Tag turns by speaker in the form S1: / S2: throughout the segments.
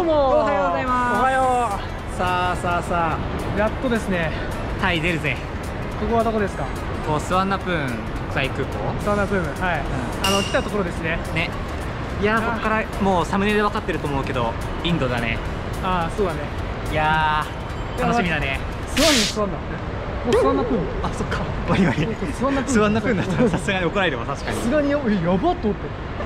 S1: どうも
S2: おはようございます。
S1: おはよ
S2: さあ
S1: う。やっとですね。
S2: タイ出るぜ。
S1: ここはどこですか？
S2: こうスワンナプーン国際空港
S1: サウナブーム。はい。来たところですね。
S2: ね。いやー、ここからもうサムネイルで分かってると思うけど、インドだね。
S1: ああ、そうだね。
S2: いやー、楽しみだね。
S1: スワンナ。もうスワンナプーム。
S2: あ、そっか。ワイワイ。
S1: スワンナプーム。
S2: スワンナプーンだったらさすがに怒られるわ、確かに。
S1: さすがにやばっと思って。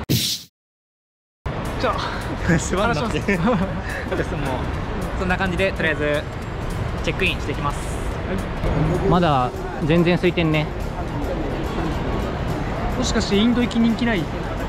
S1: じゃあ
S2: スワンナって。ですもうそんな感じでとりあえずチェックインしていきます。まだ全然空いてんね。
S1: もしかしてインド行き人気ない？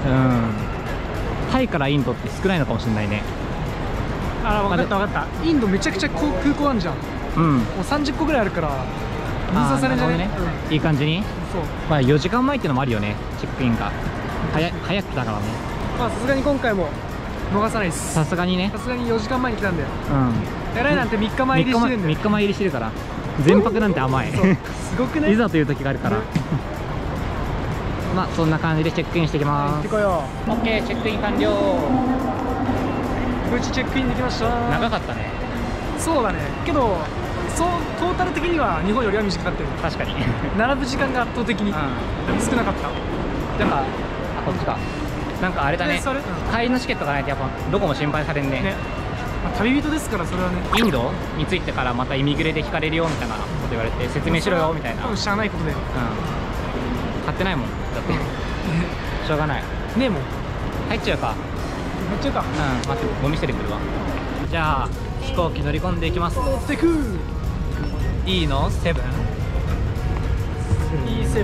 S2: タイからインドって少ないのかもしれないね。
S1: ああ、分かった。インドめちゃくちゃ空港あんじゃん。もう30個ぐらいあるから分散されんじゃね？
S2: いい感じに。
S1: そう。
S2: まあ4時間前っていうのもあるよね、チェックインが早くだからね。
S1: まあさすがに今回も逃さないです。
S2: さすがにね。
S1: さすがに4時間前に来たんだよ。やらいなんて3日前入りしてるんだよ。
S2: 3日前入りしてるから全泊なんて甘い。
S1: すごくね。
S2: いざという時があるから。まあそんな感じでチェックインしてきます。
S1: 行ってこよ
S2: う。オッケー、チェックイン完了。
S1: 無事チェックインできました。
S2: 長かったね。
S1: そうだね。けどトータル的には日本よりは短かったよ。
S2: 確かに。
S1: 並ぶ時間が圧倒的に少なかった。
S2: なんかこっちか。なんかあれだね。帰りのチケットがないとやっぱどこも心配されんね。
S1: 旅人ですから、それはね。
S2: インドについてからまたイミグレで引かれるよみたいなこと言われて、説明しろよみたいな。
S1: 多分知らないことで。
S2: 買ってないもんだってしょうがない
S1: ねえもん。
S2: 入っちゃうか。
S1: 入っちゃうか。
S2: 待って、ゴミ捨ててくるわ。じゃあ飛行機乗り込んでいきます。
S1: 乗ってくー。
S2: E のセブン
S1: E7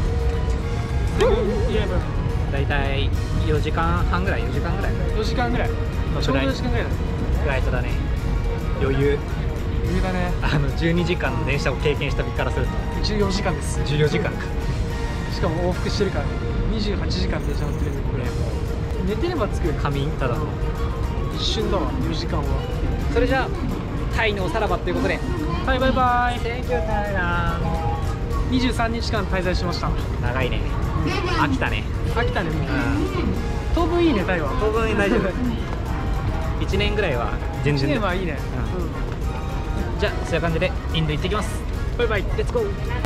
S2: だいたい4時間半ぐらい、4時間ぐらい
S1: 4時間ぐらい、ちょうど4時間ぐらいだ。
S2: フライトだね。余裕
S1: だね。
S2: 12時間の電車を経験した身からすると
S1: 14時間です。
S2: 14時間か。
S1: しかも往復してるから28時間電車乗ってるんで、これ寝てれば着くよ。
S2: 仮眠ただの
S1: 一瞬だわ、4時間は。
S2: それじゃあタイのおさらばということで、
S1: はい、バイバイ。
S2: Thank you タイラン。
S1: 23日間滞在しました。
S2: 長いね。飽きたね。
S1: 飽きたね。もう当分いいね、タイは。
S2: 当分大丈夫。1年ぐらいは全然。
S1: 1年はいいね。
S2: じゃあそういう感じでインド行ってきます。バイバイ、レッツゴー。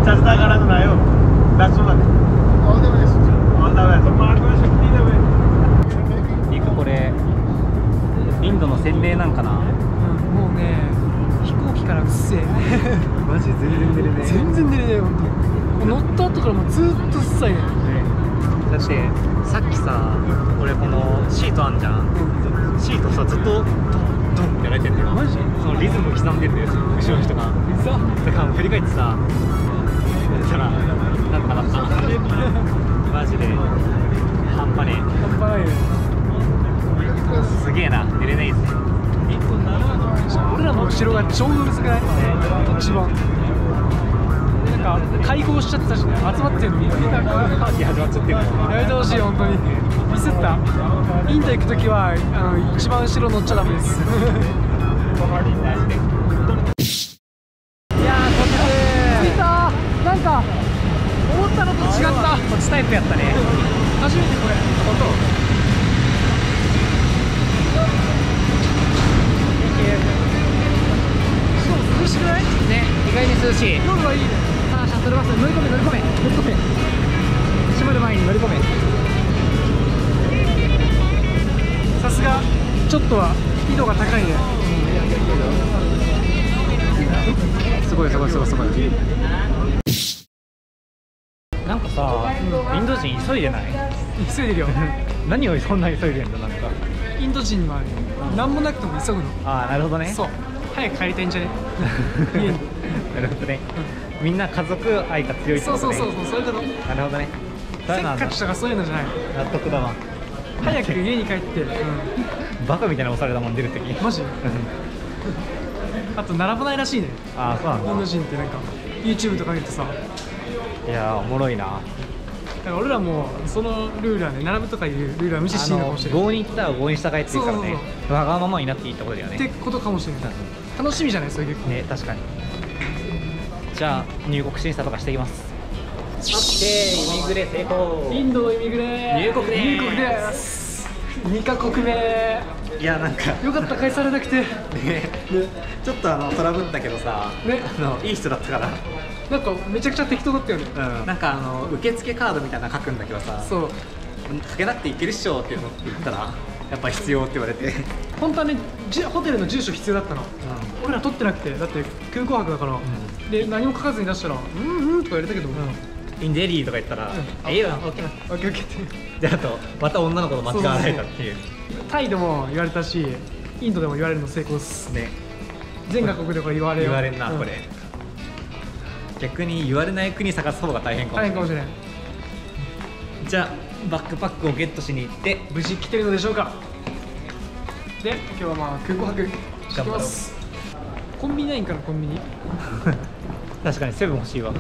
S2: リク、これインドの洗礼なんかな。
S1: もうね、飛行機からうっせえ。
S2: マジ全然出れねえ。
S1: 全然出れねえよ、本当に。乗った後からもうずっとうっさいね。
S2: だってさっきさ、俺このシートあんじゃん。シートさ、ずっとドンドンってやられてんだよ。
S1: マジ？
S2: そのリズム刻んでんだよ、後ろの人が。だから振り返ってさ、そしたらなんとかなった。マジで半端ねえ。
S1: 半端ないよ。
S2: すげえな、寝れないですね。
S1: 俺らの後ろが超うるさくない？一番なんか開放しちゃってたしね、集まってるのに。
S2: パーティー始まっちゃってる。
S1: やめてほしい、本当に。ミスった。インド行くときは一番後ろ乗っちゃダメです。いやー、こっち着いたー。なんか思ったのと違った。
S2: こっちタイプやったね。
S1: 初めてこれ。
S2: 本当？
S1: しかも涼しくない？
S2: ね、意外に涼しい。
S1: 夜はいいね。
S2: さあ、シャトルバス乗り込め。閉まる前に乗り込め。
S1: さすがちょっとは緯度が高いね。
S2: すごい。なんかさ、インド人急いでない？
S1: 急いでるよ。
S2: 何をそんな急いでんだ、なんか。
S1: インド人は何もなくても急ぐの。
S2: ああ、なるほどね。
S1: そう、早く帰りたいんじゃね？家に。
S2: なるほどね。みんな家族愛が強いってことね。
S1: そういうこと。
S2: なるほどね。
S1: せっかちとかそういうのじゃない。
S2: 納得だわ。
S1: 早く家に帰って。
S2: バカみたいな押されたもん出るとき。
S1: マジ？あと並ばないらしいね。
S2: ああ、そうなんだ。
S1: インド人ってなんか YouTube とか見るとさ。
S2: いやー、おもろいな。
S1: だから俺らもそのルールはね、並ぶとかいうルールは無視していいのかもしれない。
S2: 郷に行ったら郷に従えっていうからね。わがままになっていいってことだよね。
S1: ってことかもしれない。楽しみじゃない、それ結構。
S2: ね、確かに。じゃあ入国審査とかしていきます。オッケー、イミグレ成功。
S1: インドイミグレ
S2: 入国です。
S1: 入国です。 2カ国目
S2: いやなんか
S1: よかった返されなくてね。
S2: ちょっとトラブったけどさ、
S1: ね、
S2: いい人だったから。
S1: なんかめちゃくちゃ適当だったよね。
S2: なんか受付カードみたいなの書くんだけどさ、
S1: そう
S2: 書けなくていけるっしょって言ったらやっぱ必要って言われて、
S1: 本当はねホテルの住所必要だったの、俺ら取ってなくて、だって空港泊だから、で何も書かずに出したら「うん」とか言われたけど、
S2: インデリーとか言ったら「ええよ、オッケー
S1: オッケーオッケー」って
S2: で、あとまた女の子と間違わないかっていう。
S1: タイでも言われたし、インドでも言われるの成功っす
S2: ね。
S1: 全学国でこれ言われ
S2: んな、これ。逆に言われない国探す方が大変かもしれない。
S1: 大変かもしれない。
S2: じゃあバックパックをゲットしに行って
S1: 無事来てるのでしょうか。で今日はまあ空港泊してきます。コンビニないんかな、コンビニ
S2: 確かにセブン欲しいわ。と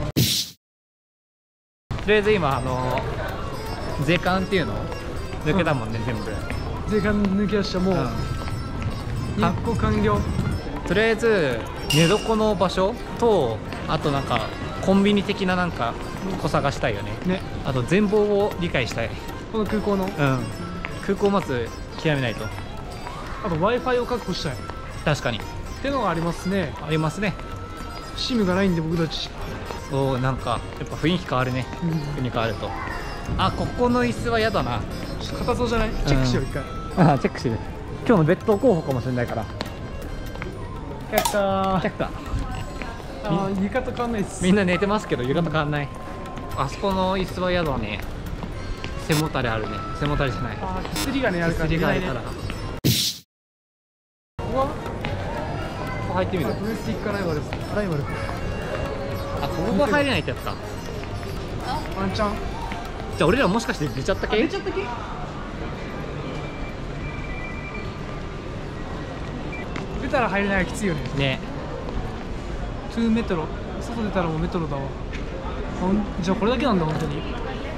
S2: りあえず今税関っていうの抜けたもんね、全部
S1: 税関抜け出した。もう入国完了。
S2: とりあえず寝床の場所と、あとなんかコンビニ的ななんかこ探したいよね。
S1: ね、
S2: あと全貌を理解したい。
S1: この空港の、
S2: 空港をまず極めないと。
S1: あと Wi-Fi を確保したい
S2: 確かに
S1: ってのがありますね。
S2: ありますね。
S1: SIM がないんで僕たち。
S2: そう、なんかやっぱ雰囲気変わるね、国変わると。あ、ここの椅子は嫌だな。
S1: 硬そうじゃない？チェックしよう一回。
S2: あ、チェックしてる。今日のベッド候補かもしれないから。
S1: 却下。
S2: 却下。
S1: あ、床と変わんないです。
S2: みんな寝てますけど床と変わんない。あそこの椅子は嫌だね。背もたれあるね。背もたれじゃない。
S1: あ、薬がねあるから。
S2: 薬があるから。ここ入ってみる。
S1: ドメスティックアライバルです。アライバル。
S2: あ、ここが入れないってやつか。
S1: ワンチャン。
S2: じゃあ俺らもしかして出ちゃった系？
S1: 出ちゃった系？出たら入れないはきついよね。
S2: ね。
S1: トゥーメトロ。外出たらもうメトロだわ。じゃあこれだけなんだ本当に。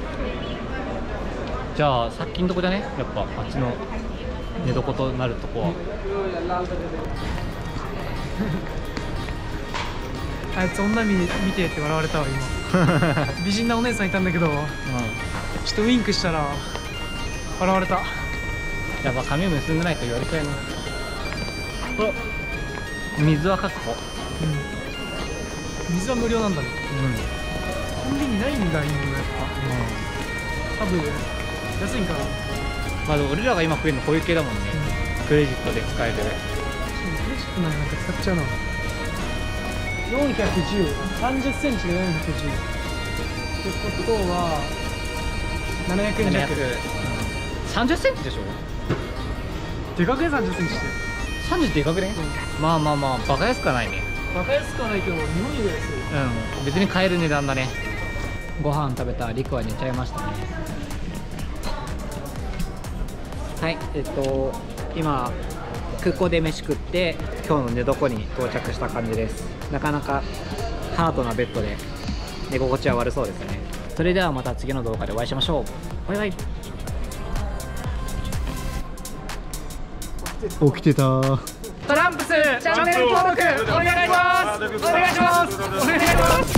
S2: じゃあさっきのとこじゃね、やっぱあっちの寝床となるとこは。
S1: あいつ女見てって笑われたわ今。美人なお姉さんいたんだけど、ちょっとウインクしたら笑われた。
S2: やっぱ髪結んでないと言われちゃうな。水は確保。
S1: 水は無料なんだね。コンビニないんだインドやっぱ。多分安いんかな。
S2: まあでも俺らが今食えるのこういう系だもんね。クレジットで使える。
S1: クレジットなんか使っちゃうな。410、30センチで410。ってことは700円弱。
S2: 30センチでしょ。
S1: でかくね30センチって。
S2: 30でかくね。まあまあまあバカ安くはないね。
S1: バカ安くはないけど日本より安い。
S2: 別に買える値段だね。ご飯食べたリクは寝ちゃいましたね。はい、今空港で飯食って今日の寝床に到着した感じです。なかなかハードなベッドで寝心地は悪そうですね。それではまた次の動画でお会いしましょう。バイバイ。
S3: 起きてた。
S1: トランプスチャンネル登録お願いします。お願いします。お願いします。